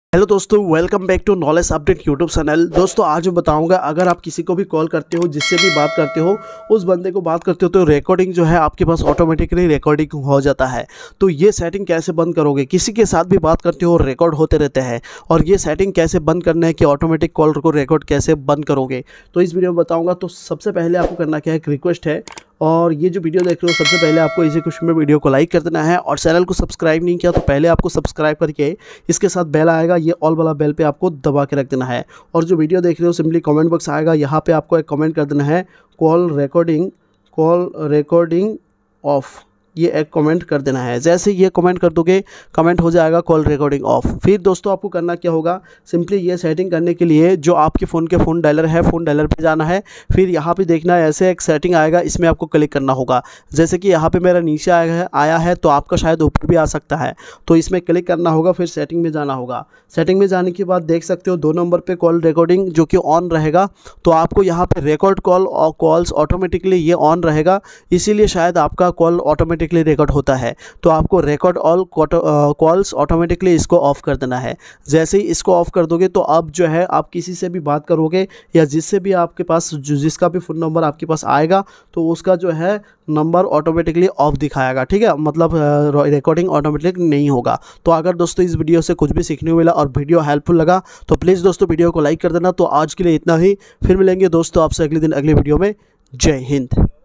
Hello दोस्तों, welcome back to knowledge update YouTube channel. दोस्तों आज मैं बताऊंगा, अगर आप किसी को भी कॉल करते हो, जिससे भी बात करते हो, उस बंदे को बात करते हो तो रिकॉर्डिंग जो है आपके पास ऑटोमेटिकली रिकॉर्डिंग हो जाता है। तो ये सेटिंग कैसे बंद करोगे? किसी के साथ भी बात करते हो रिकॉर्ड होते रहते हैं, और ये सेटिंग कैसे बंद करना है कि ऑटोमेटिक कॉल को रिकॉर्ड कैसे बंद करोगे, तो इस वीडियो में बताऊँगा। तो सबसे पहले आपको करना क्या है, एक रिक्वेस्ट है, और ये जो वीडियो देख रहे हो सबसे पहले आपको इसी कुछ में वीडियो को लाइक कर देना है, और चैनल को सब्सक्राइब नहीं किया तो पहले आपको सब्सक्राइब करके इसके साथ बेल आएगा, ये ऑल वाला बेल पे आपको दबा के रख देना है। और जो वीडियो देख रहे हो सिंपली कमेंट बॉक्स आएगा, यहाँ पे आपको एक कमेंट कर देना है कॉल रिकॉर्डिंग ऑफ, ये एक कमेंट कर देना है। जैसे ये कमेंट कर दोगे कमेंट हो जाएगा कॉल रिकॉर्डिंग ऑफ। फिर दोस्तों आपको करना क्या होगा, सिंपली ये सेटिंग करने के लिए जो आपके फ़ोन के फ़ोन डायलर है, फ़ोन डायलर पे जाना है। फिर यहाँ पे देखना है ऐसे एक सेटिंग आएगा, इसमें आपको क्लिक करना होगा। जैसे कि यहाँ पे मेरा नीचे आया है तो आपका शायद ऊपर भी आ सकता है, तो इसमें क्लिक करना होगा। फिर सेटिंग में जाना होगा। सेटिंग में जाने के बाद देख सकते हो 2 नंबर पे कॉल रिकॉर्डिंग जो कि ऑन रहेगा, तो आपको यहाँ पे रिकॉर्ड कॉल और कॉल्स ऑटोमेटिकली ये ऑन रहेगा, इसीलिए शायद आपका कॉल ऑटोमेटिकली रिकॉर्ड होता है। तो आपको रिकॉर्ड ऑल कॉल्स ऑटोमेटिकली इसको ऑफ़ कर देना है। जैसे ही इसको ऑफ़ कर दोगे तो अब जो है आप किसी से भी बात करोगे या जिससे भी आपके पास जिसका भी फ़ोन नंबर आपके पास आएगा तो उसका जो है नंबर ऑटोमेटिकली ऑफ दिखाएगा। ठीक है, मतलब रिकॉर्डिंग ऑटोमेटिक नहीं होगा। तो अगर दोस्तों इस वीडियो से कुछ भी सीखने को मिला और वीडियो हेल्पफुल लगा तो प्लीज़ दोस्तों वीडियो को लाइक कर देना। तो आज के लिए इतना ही, फिर मिलेंगे दोस्तों आपसे अगले दिन अगले वीडियो में। जय हिंद।